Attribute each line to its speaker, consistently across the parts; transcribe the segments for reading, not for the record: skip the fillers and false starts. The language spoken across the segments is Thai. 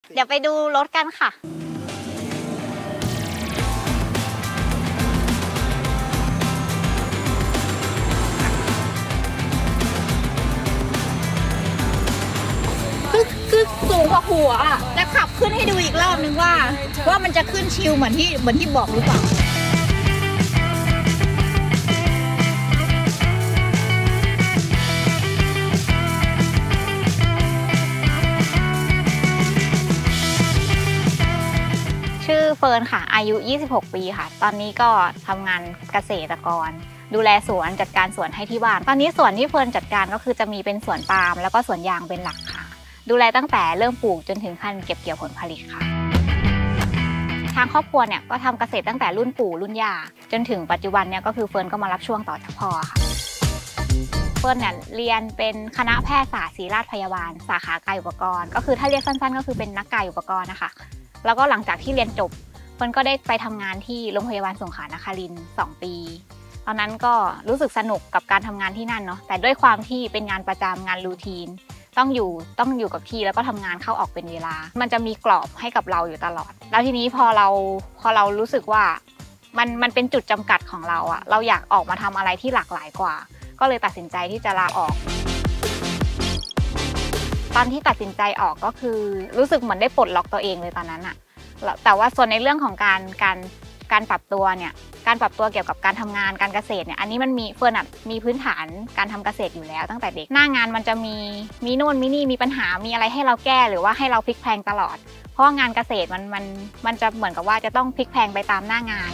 Speaker 1: เดี๋ยวไปดูรถกันค่ะคือสูงกว่าหัวอ่ะจะขับขึ้นให้ดูอีกรอบนึงว่ามันจะขึ้นชิลเหมือนที่บอกหรือเปล่าชื่อเฟิร์นค่ะอายุ26ปีค่ะตอนนี้ก็ทำงานเกษตรกรดูแลสวนจัดการสวนให้ที่บ้านตอนนี้สวนที่เฟิร์นจัดการก็คือจะมีเป็นสวนปาล์มแล้วก็สวนยางเป็นหลักค่ะดูแลตั้งแต่เริ่มปลูกจนถึงขั้นเก็บเกี่ยวผลผลิตค่ะทางครอบครัวเนี่ยก็ทำเกษตรตั้งแต่รุ่นปู่รุ่นย่าจนถึงปัจจุบันเนี่ยก็คือเฟิร์นก็มารับช่วงต่อจากพ่อค่ะเฟิร์นเนี่ยเรียนเป็นคณะแพทยศาสตร์ศิริราชพยาบาลสาขากายอุปกรณ์ก็คือถ้าเรียกสั้นๆก็คือเป็นนักกายอุปกรณ์นะคะแล้วก็หลังจากที่เรียนจบเฟิร์นก็ได้ไปทำงานที่โรงพยาบาลสงขลานครินทร์2 ปีตอนนั้นก็รู้สึกสนุกกับการทำงานที่นั่นเนาะแต่ด้วยความที่เป็นงานประจำงานรูทีนต้องอยู่กับที่แล้วก็ทำงานเข้าออกเป็นเวลามันจะมีกรอบให้กับเราอยู่ตลอดแล้วทีนี้พอเรารู้สึกว่ามันเป็นจุดจำกัดของเราอะเราอยากออกมาทำอะไรที่หลากหลายกว่าก็เลยตัดสินใจที่จะลาออกตอนที่ตัดสินใจออกก็คือรู้สึกเหมือนได้ปลดล็อกตัวเองเลยตอนนั้นอะแต่ว่าส่วนในเรื่องของการปรับตัวเนี่ยการปรับตัวเกี่ยวกับการทำงานการเกษตรเนี่ยอันนี้มันมีเฟิร์นมีพื้นฐานการทำเกษตรอยู่แล้วตั้งแต่เด็กหน้างานมันจะมีโน่นมีนี่มีปัญหามีอะไรให้เราแก้หรือว่าให้เราพลิกแพลงตลอดเพราะงานเกษตรมันจะเหมือนกับว่าจะต้องพลิกแพลงไปตามหน้างาน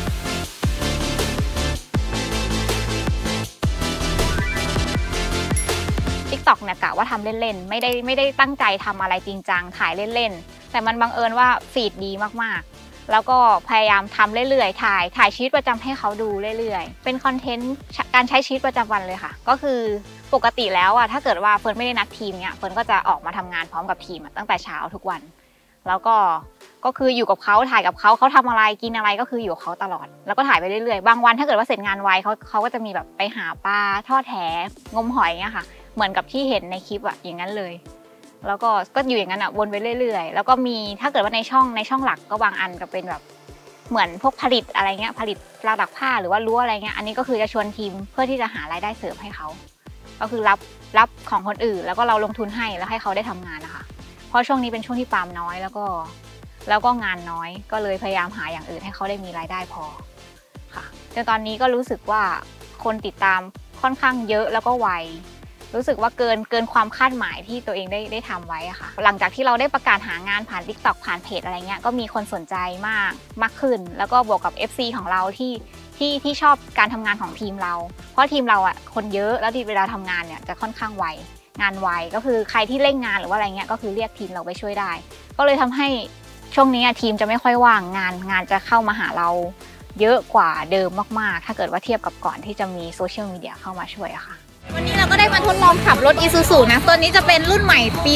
Speaker 1: TikTok เนี่ยกะว่าทำเล่นๆไม่ได้ตั้งใจทำอะไรจริงจังถ่ายเล่นๆแต่มันบังเอิญว่าฟีดดีมากๆแล้วก็พยายามทำเรื่อยๆถ่ายชีวิตประจำให้เขาดูเรื่อยๆเป็นคอนเทนต์การใช้ชีวิตประจำวันเลยค่ะก็คือปกติแล้วถ้าเกิดว่าเฟิร์นไม่ได้นัดทีมเนี่ยเฟิร์นก็จะออกมาทำงานพร้อมกับทีมตั้งแต่เช้าทุกวันแล้วก็คืออยู่กับเขาถ่ายกับเขาทำอะไรกินอะไรก็คืออยู่กับเขาตลอดแล้วก็ถ่ายไปเรื่อยๆบางวันถ้าเกิดว่าเสร็จงานไวเขาก็จะมีแบบไปหาปลาทอดแหงมหอยเนี่ยค่ะเหมือนกับที่เห็นในคลิปอย่างนั้นเลยแล้วก็อยู่อย่างนั้นวนไปเรื่อยๆแล้วก็มีถ้าเกิดว่าในช่องหลักก็บางอันก็เป็นแบบเหมือนพวกผลิตอะไรเงี้ยผลิตปลาดักผ้าหรือว่ารั้วอะไรเงี้ยอันนี้ก็คือจะชวนทีมเพื่อที่จะหารายได้เสริมให้เขาก็คือรับของคนอื่นแล้วก็เราลงทุนให้แล้วให้เขาได้ทำงานนะคะเพราะช่วงนี้เป็นช่วงที่ปาล์มน้อยแล้วก็งานน้อยก็เลยพยายามหาอย่างอื่นให้เขาได้มีรายได้พอค่ะจนตอนนี้ก็รู้สึกว่าคนติดตามค่อนข้างเยอะแล้วก็ไวรู้สึกว่าเกินความคาดหมายที่ตัวเองได้ทำไว้อะค่ะหลังจากที่เราได้ประกาศหางานผ่าน TikTok ผ่านเพจอะไรเงี้ยก็มีคนสนใจมากขึ้นแล้วก็บวกกับ FC ของเราที่ชอบการทำงานของทีมเราเพราะทีมเราคนเยอะแล้วเวลาทำงานเนี่ยจะค่อนข้างไวงานไวก็คือใครที่เร่งงานหรือว่าอะไรเงี้ยก็คือเรียกทีมเราไปช่วยได้ก็เลยทำให้ช่วงนี้ทีมจะไม่ค่อยว่างงานจะเข้ามาหาเราเยอะกว่าเดิมมากๆถ้าเกิดว่าเทียบกับก่อนที่จะมีโซเชียลมีเดียเข้ามาช่วยอะค่ะวันนี้เราก็ได้มาทดลองขับรถ Isuzu นะตัวนี้จะเป็นรุ่นใหม่ปี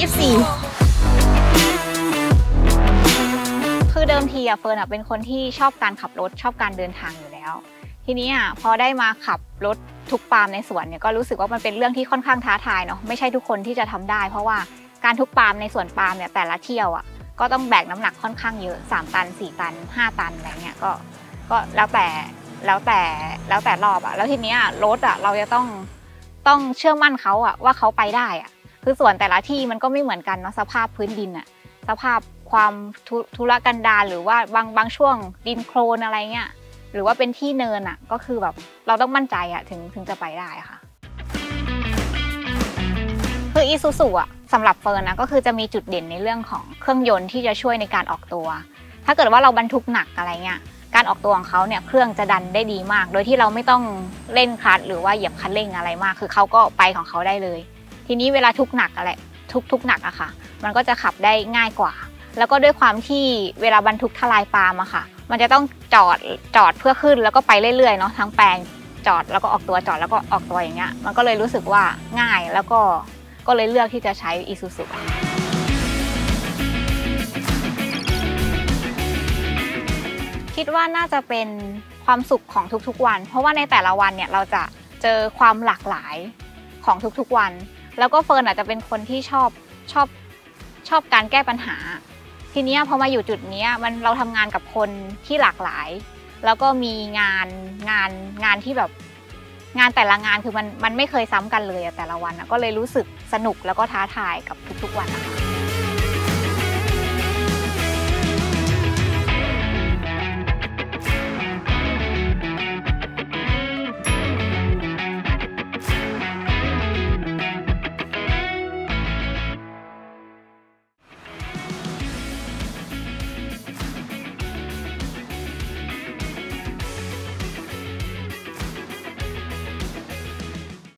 Speaker 1: 2024 คือเดิมทีเฟิร์นเป็นคนที่ชอบการขับรถชอบการเดินทางอยู่แล้วทีนี้พอได้มาขับรถทุกปาล์มในสวนเนี่ยก็รู้สึกว่ามันเป็นเรื่องที่ค่อนข้างท้าทายเนาะไม่ใช่ทุกคนที่จะทำได้เพราะว่าการทุกปาล์มในสวนปาล์มเนี่ยแต่ละเที่ยวก็ต้องแบกน้ำหนักค่อนข้างเยอะ3 ตัน 4 ตัน 5 ตันอะไรเงี้ยก็แล้วแต่รอบแล้วทีนี้รถเราจะต้องเชื่อมั่นเขาว่าเขาไปได้คือส่วนแต่ละที่มันก็ไม่เหมือนกันเนาะสภาพพื้นดินสภาพความทุรกันดารหรือว่าบางช่วงดินโคลนอะไรเงี้ยหรือว่าเป็นที่เนินก็คือแบบเราต้องมั่นใจถึงจะไปได้ค่ะคือ Isuzu สำหรับเฟิร์นก็คือจะมีจุดเด่นในเรื่องของเครื่องยนต์ที่จะช่วยในการออกตัวถ้าเกิดว่าเราบรรทุกหนักอะไรเงี้ยการออกตัวของเขาเนี่ยเครื่องจะดันได้ดีมากโดยที่เราไม่ต้องเล่นคลัตช์หรือว่าเหยียบคันเร่งอะไรมากคือเขาก็ไปของเขาได้เลยทีนี้เวลาทุกหนักอะไรทุกหนักค่ะมันก็จะขับได้ง่ายกว่าแล้วก็ด้วยความที่เวลาบรรทุกทลายปาล์มค่ะมันจะต้องจอดเพื่อขึ้นแล้วก็ไปเรื่อยๆเนาะทั้งแปลงจอดแล้วก็ออกตัวจอดแล้วก็ออกตัวอย่างเงี้ยมันก็เลยรู้สึกว่าง่ายแล้วก็เลยเลือกที่จะใช้ Isuzuคิดว่าน่าจะเป็นความสุขของทุกๆวันเพราะว่าในแต่ละวันเนี่ยเราจะเจอความหลากหลายของทุกๆวันแล้วก็เฟิร์นอาจจะเป็นคนที่ชชอบการแก้ปัญหาทีนี้พอมาอยู่จุดนี้เราทำงานกับคนที่หลากหลายแล้วก็มีงานที่แบบงานแต่ละงานคือมันไม่เคยซ้ำกันเลยแต่ละวันก็เลยรู้สึกสนุกแล้วก็ท้าทายกับทุกๆวันนะคะ